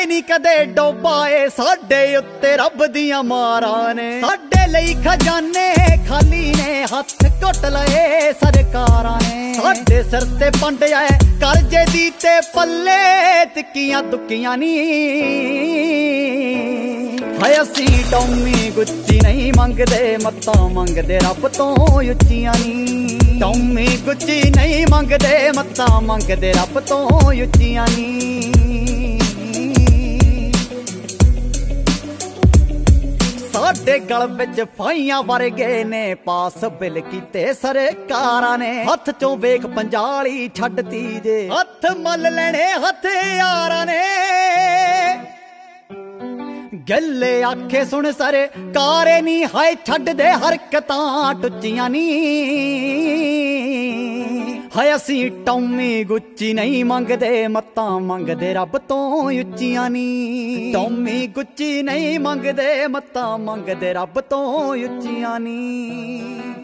ਹੀ ਨਹੀਂ ਕਦੇ ਡੋਬਾਏ ਸਾਡੇ ਉੱਤੇ ਰੱਬ ਦੀਆਂ ਮਾਰਾਂ ਨੇ। ਸਾਡੇ ਲਈ ਖਜ਼ਾਨੇ ਖਾਲੀ ਨੇ, ਹੱਥ ਘੁੱਟ ਲਏ ਸਰਕਾਰਾਂ ਨੇ। ਸਾਡੇ ਸਿਰ ਤੇ ਪੰਡਿਆ ਕਰਜ਼ੇ ਦੀ ਤੇ ਪੱਲੇ ਤਿੱਕੀਆਂ ਤੁੱਕੀਆਂ ਨੀ। ਹਾਏ ਅਸੀਂ ਟੌਮੀ ਗੁੱਚੀ ਨਹੀਂ ਮੰਗਦੇ, ਮੱਤਾਂ ਮੰਗਦੇ ਰੱਬ ਤੋਂ ਉੱਚੀਆਂ ਨੀ। ਟੌਮੀ ਗੁੱਚੀ ਨਹੀਂ ਮੰਗਦੇ, ਮੱਤਾਂ ਮੰਗਦੇ ਰੱਬ ਤੋਂ ਉੱਚੀਆਂ ਨੀ। ਸਾਡੇ ਗਲ ਵਿੱਚ ਫਾਈਆਂ ਵਰਗੇ ਨੇ, ਪਾਸ ਬਿੱਲ ਕੀਤੇ ਸਰਕਾਰਾਂ ਨੇ। ਹੱਥ ਚੋਂ ਵੇਖ ਪੰਜਾਲੀ ਛੱਡਤੀ ਜੇ, ਹੱਥ ਮੱਲ ਲੈਣੇ ਹਥਿਆਰਾਂ ਨੇ। ਗੱਲੇ ਆਖੇ ਸੁਣ ਸਰਕਾਰੇ ਨੀ, ਹਾਏ ਛੱਡ ਦੇ ਹਰਕਤਾਂ ਟੁੱਚੀਆਂ ਨੀ। ਹਾਏ ਅਸੀਂ ਟੌਮੀ ਗੁੱਚੀ ਨਹੀਂ ਮੰਗਦੇ, ਮੱਤਾਂ ਮੰਗਦੇ ਰੱਬ ਤੋਂ ਉੱਚੀਆਂ ਨੀ। ਟੌਮੀ ਗੁੱਚੀ ਨਹੀਂ ਮੰਗਦੇ, ਮੱਤਾਂ ਮੰਗਦੇ ਰੱਬ ਤੋਂ ਉੱਚੀਆਂ ਨੀ।